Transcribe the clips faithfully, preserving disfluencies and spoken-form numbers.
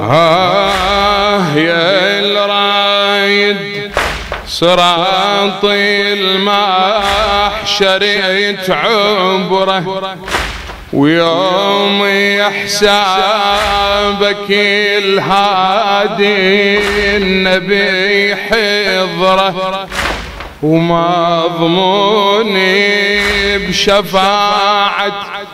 آه يا الرايد صراط المحشر تعبره، ويوم حسابك الهادي النبي حضره، ومضموني بشفاعة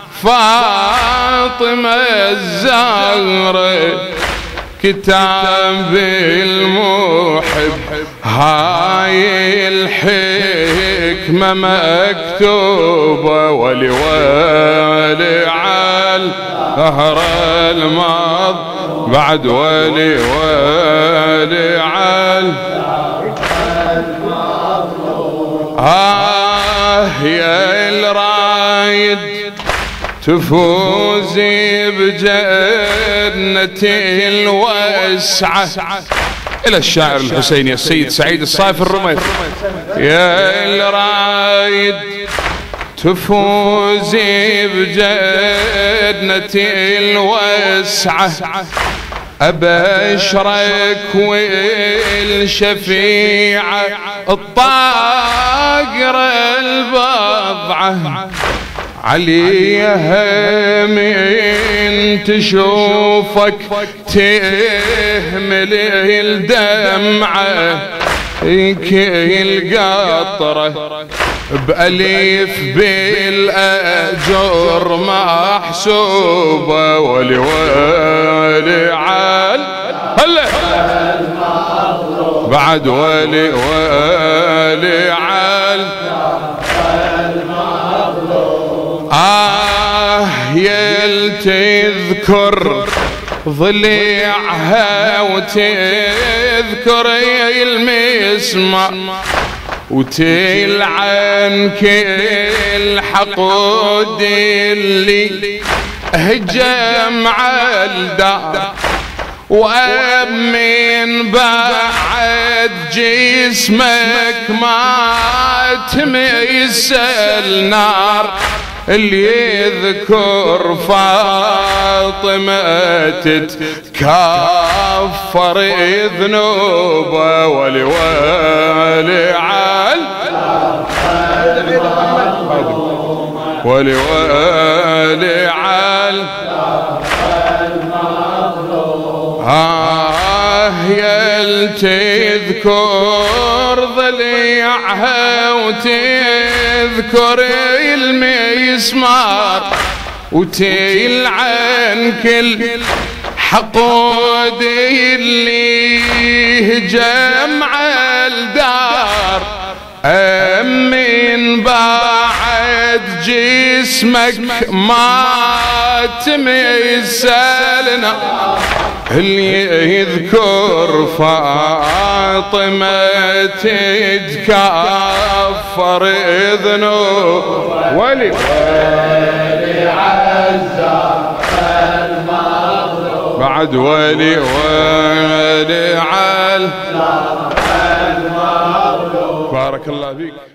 فاطمة الزهرة، كتاب المحب هاي الحكمة مكتوبة، ولي ولي عال ظهر الماض بعد ولي ولي عال. آه يا الرايد تفوزي بجنة الوسعة. إلى الشاعر الحسيني السيد سعيد الصافي الرميث. يا الرايد تفوزي بجنة الوسعة، أبشرك والشفيعة الطاقرة البضعة، عليها من تشوفك تهمل الدمعة، كل قطرة بأليف بالأجر محسوبة، ولي ولي عال هلا بعد ولي ولي عال. آه يل تذكر ضليعها وتذكر المسمع، وتلعن كل حقود اللي هجم على الدار، وأمن بعد جسمك ما تميس النار، اللي يذكر فاطمة تتكفر ذنوبه، ولي ولي عال ولي ولي عال. آه يل تذكر ضليعها وتذكر المسمار، وتلعن كل حقود اللي هجم على الدار، أمن بعد جسمك ما تمثلنا، اللي يذكر فاطمة تتكفر ذنوب، ولي ولي عزة المظلوم بعد ولي ولي عال. بارك الله فيك.